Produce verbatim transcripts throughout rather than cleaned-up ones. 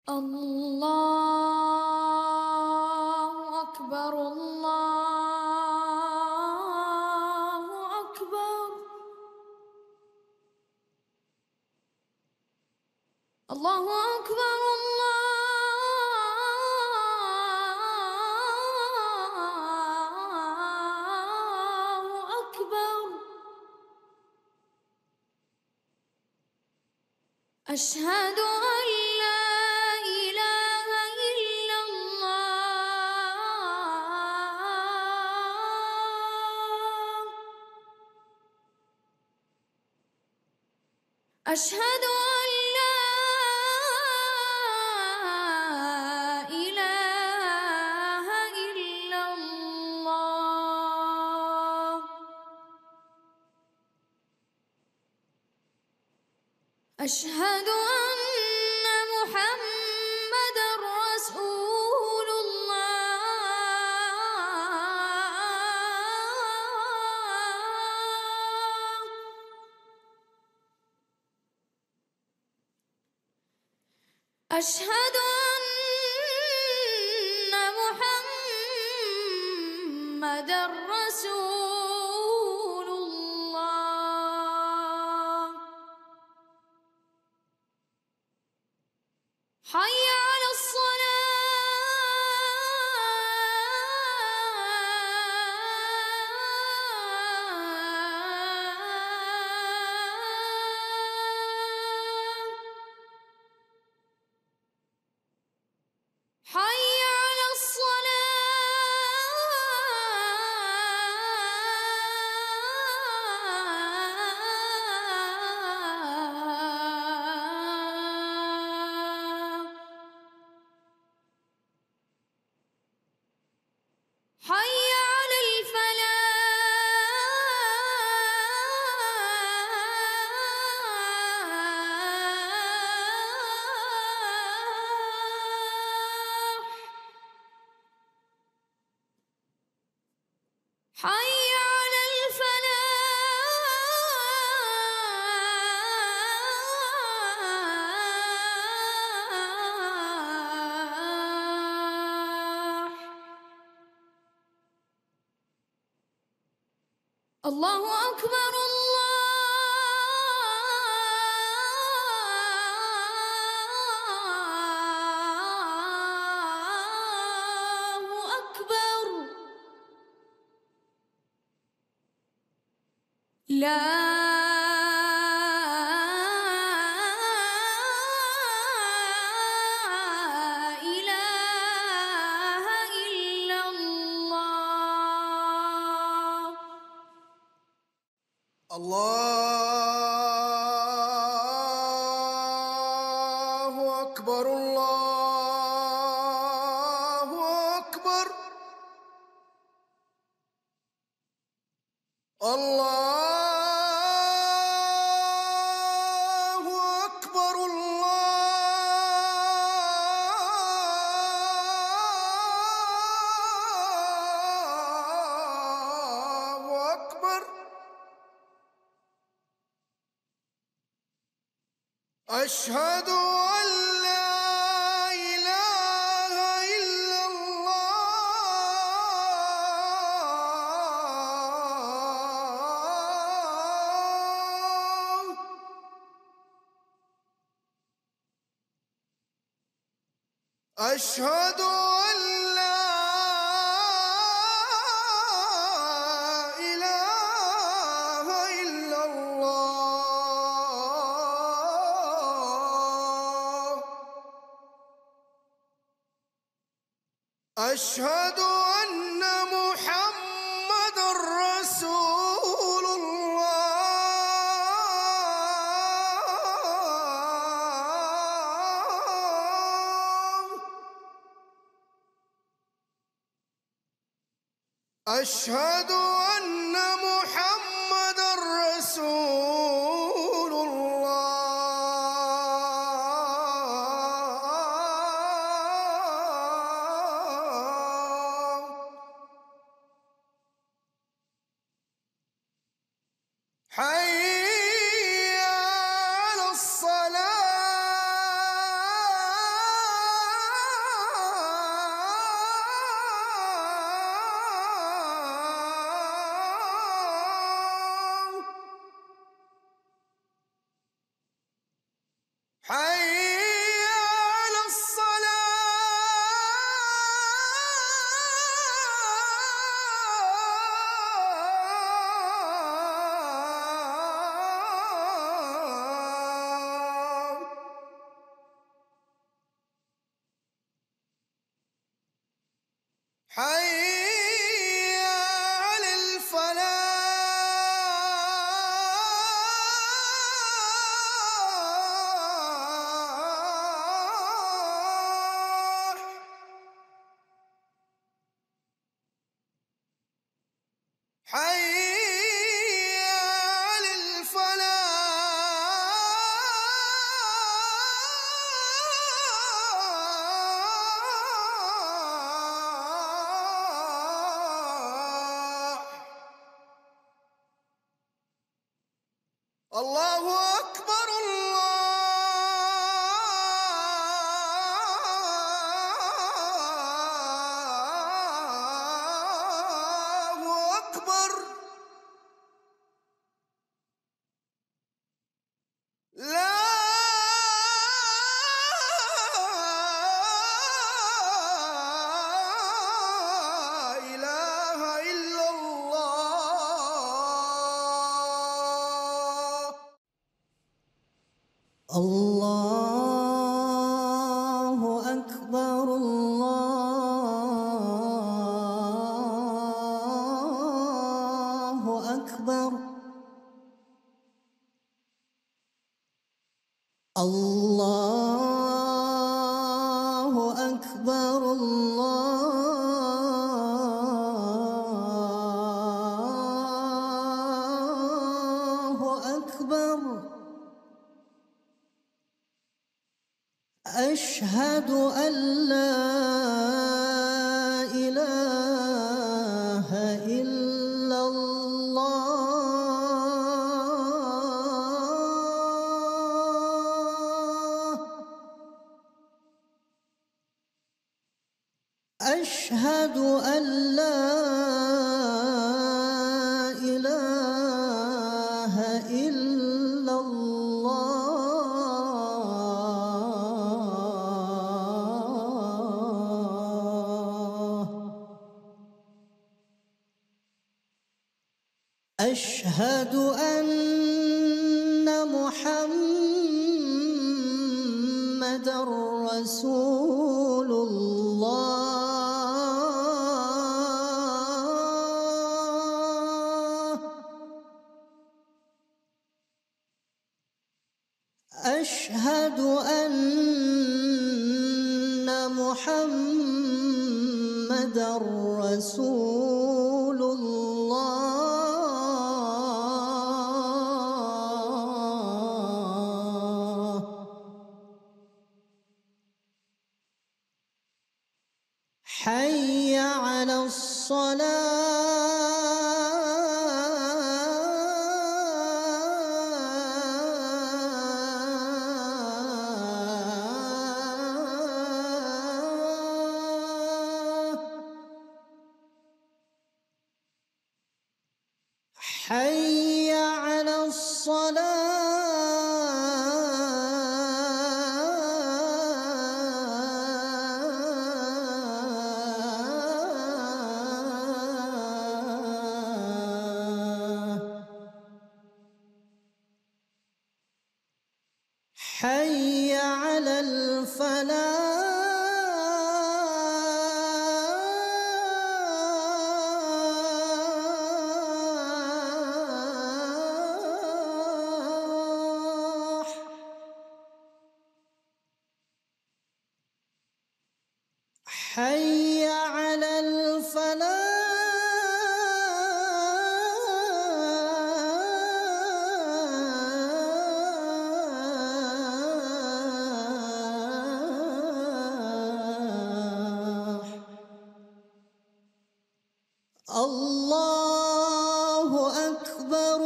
الله أكبر الله أكبر الله أكبر الله أكبر أشهد أن لا إله إلا الله أشهد أن لا إله إلا الله أشهد أن محمدًا رسول الله أشهد أن محمدًا رسول الله حي على الصلاة حي على الصلاة حي على الفلاح حي على الفلاح الله أكبر الله أكبر لا إله إلا الله الله أكبر الله أكبر الله أكبر الله أكبر أشهد أن لا إله إلا الله أشهد أن لا إله إلا الله أشهد أن محمدًا رسول الله أشهد أن محمدًا رسول الله حي على الصلاة حي على الفلاح. حي على الفلاح. الله أكبر الله أكبر. لا إله إلا الله. الله أكبر الله أكبر. الله أكبر الله أكبر. أشهد أن لا إله إلا الله. أشهد أن لا إله إلا الله. أشهد أن محمدًا رسول الله. أشهد أن محمدًا رسول الله. حي على الصلاة. حي على الصلاة. حي على الفلاح. حي على الفلاح. الله أكبر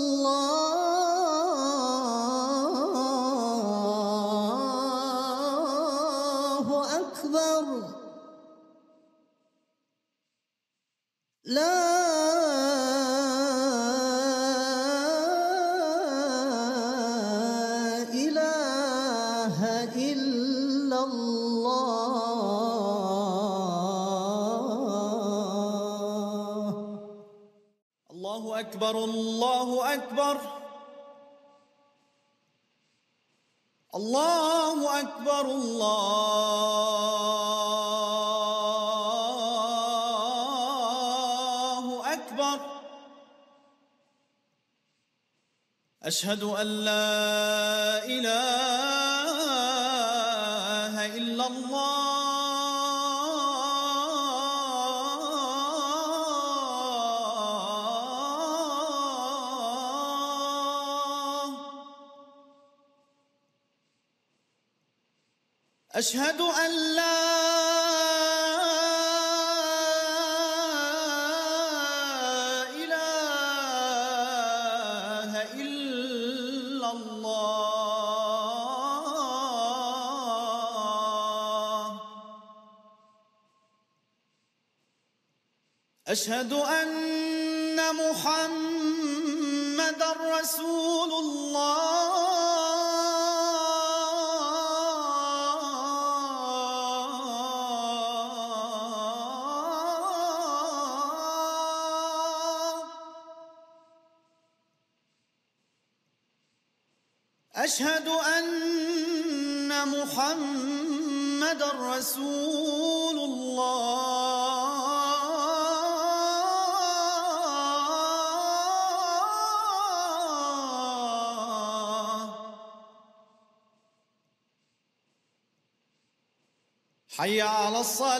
الله أكبر. لا إله إلا الله. الله أكبر الله أكبر. الله أكبر الله أشهد أن لا إله إلا الله. أشهد أن لا إله إلا الله. أشهد أن محمدًا رسول الله. أشهد أن محمدًا رسول الله. حي على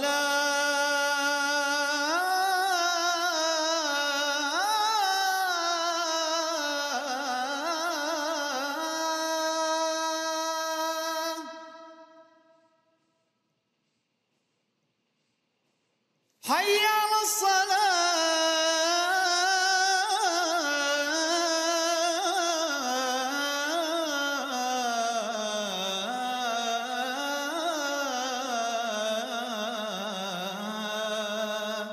الصلاة. حي على الصلاة.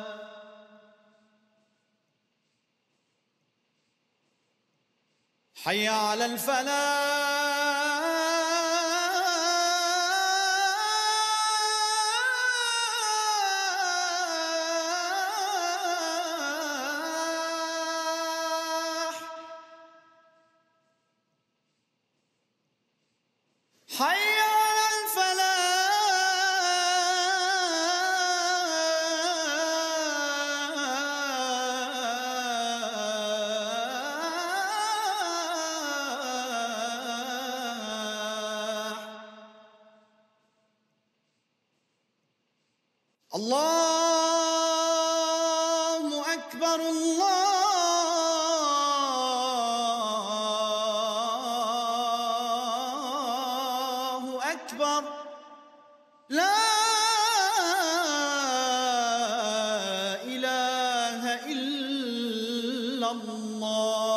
حي على الفلاح. حي على الفلاح. الله أكبر الله أكبر. لا إله إلا الله.